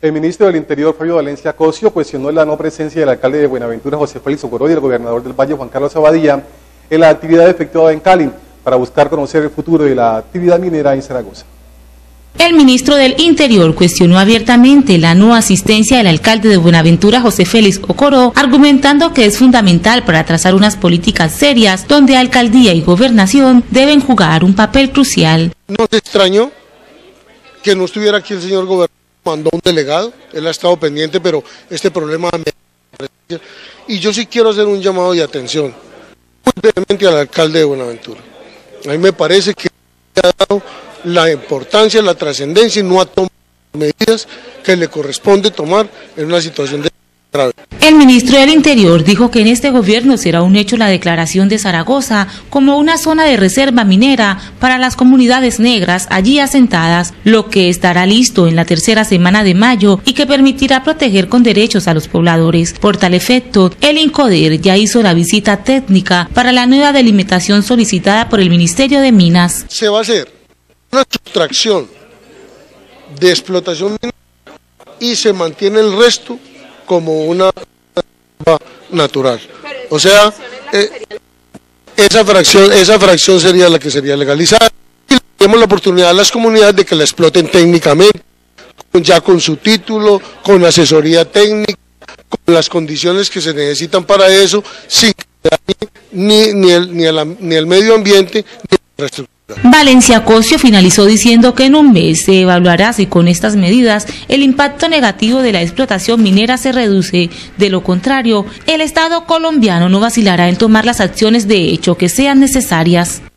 El ministro del Interior, Fabio Valencia Cosio, cuestionó la no presencia del alcalde de Buenaventura, José Félix Ocoroy, y del gobernador del Valle, Juan Carlos Abadía, en la actividad efectuada en Cali, para buscar conocer el futuro de la actividad minera en Zaragoza. El ministro del Interior cuestionó abiertamente la no asistencia del alcalde de Buenaventura, José Félix Ocoroy, argumentando que es fundamental para trazar unas políticas serias donde alcaldía y gobernación deben jugar un papel crucial. No te extrañó que no estuviera aquí el señor gobernador, mandó un delegado, él ha estado pendiente, pero este problema... Y yo sí quiero hacer un llamado de atención, muy brevemente al alcalde de Buenaventura. A mí me parece que ha dado la importancia, la trascendencia y no ha tomado medidas que le corresponde tomar en una situación de grave. El ministro del Interior dijo que en este gobierno será un hecho la declaración de Zaragoza como una zona de reserva minera para las comunidades negras allí asentadas, lo que estará listo en la tercera semana de mayo y que permitirá proteger con derechos a los pobladores. Por tal efecto, el INCODER ya hizo la visita técnica para la nueva delimitación solicitada por el Ministerio de Minas. Se va a hacer una sustracción de explotación minera y se mantiene el resto como una natural. O sea, esa fracción sería la que sería legalizada y le damos la oportunidad a las comunidades de que la exploten técnicamente, ya con su título, con asesoría técnica, con las condiciones que se necesitan para eso, sin que dañe ni el medio ambiente ni la infraestructura. Valencia Cosio finalizó diciendo que en un mes se evaluará si con estas medidas el impacto negativo de la explotación minera se reduce. De lo contrario, el Estado colombiano no vacilará en tomar las acciones de hecho que sean necesarias.